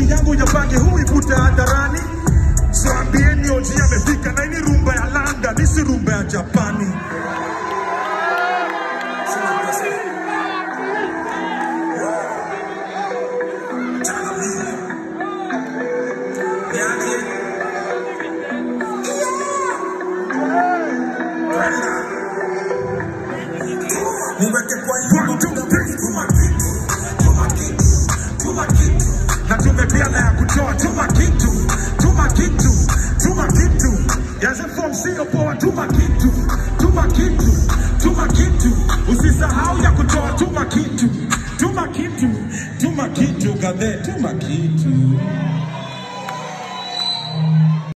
Hii yangu japange hui kuta hadharani. So ambieni oji amefika na ini rumba ya Landa, nisi rumba ya Japani. Na tumepiana ya kutoa Tuma Kitu, Tuma Kitu, Tuma Kitu. Yaze form sio poa Tuma Kitu, Tuma Kitu, Tuma Kitu. Usisahau ya kutoa Tuma Kitu, Tuma Kitu, Tuma Kitu, gadhe Tuma Kitu.